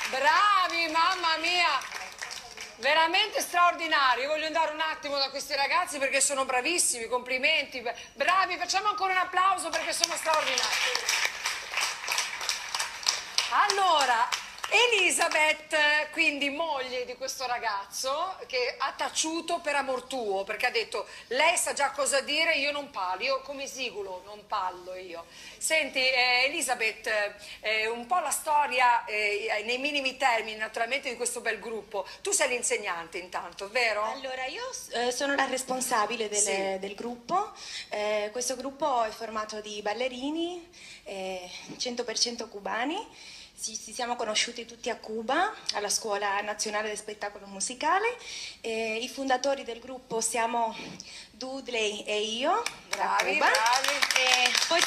Bravi, mamma mia, veramente straordinari. Io voglio andare un attimo da questi ragazzi perché sono bravissimi, complimenti, bravi, facciamo ancora un applauso perché sono straordinari. Allora, Elisabeth, quindi moglie di questo ragazzo che ha taciuto per amor tuo, perché ha detto lei sa già cosa dire, io non parlo, io come Sigulo non parlo io. Senti, Elisabeth, un po' la storia nei minimi termini naturalmente di questo bel gruppo. Tu sei l'insegnante intanto, vero? Allora, io sono la responsabile del gruppo. Questo gruppo è formato di ballerini 100% cubani. Ci siamo conosciuti tutti a Cuba, alla Scuola Nazionale del Spettacolo Musicale. I fondatori del gruppo siamo Dudley e io, da Bravi, Cuba. bravi. Poi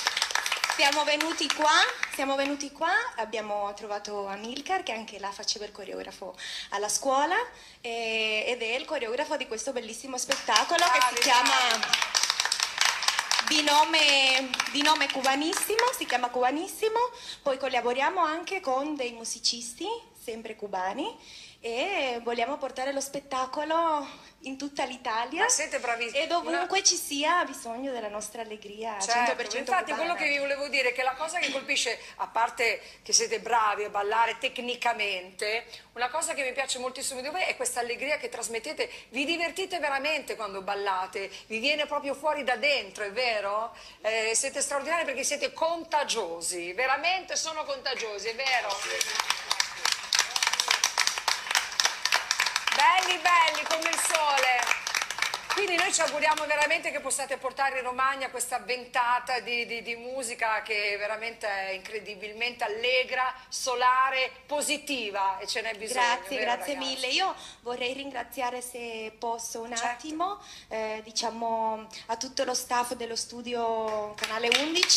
siamo venuti qua, abbiamo trovato Amilcar che anche là faceva il coreografo alla scuola ed è il coreografo di questo bellissimo spettacolo Bravi, che si chiama bravi. di nome Cubanissimo, si chiama Cubanissimo. Poi collaboriamo anche con dei musicisti sempre cubani e vogliamo portare lo spettacolo in tutta l'Italia Ma siete bravissimi. e dovunque ci sia bisogno della nostra allegria Certo, 100% infatti cubana. quello che vi volevo dire è che la cosa che colpisce, a parte che siete bravi a ballare tecnicamente, una cosa che mi piace moltissimo di voi è questa allegria che trasmettete, vi divertite veramente quando ballate, vi viene proprio fuori da dentro, è vero? Siete straordinari perché siete contagiosi, veramente sono contagiosi, è vero? Belli, belli come il sole. Quindi noi ci auguriamo veramente che possiate portare in Romagna questa ventata di musica che veramente è incredibilmente allegra, solare, positiva e ce n'è bisogno. Grazie, vero, grazie ragazzi? mille. Io vorrei ringraziare, se posso, un Certo. attimo, diciamo, a tutto lo staff dello studio Canale 11.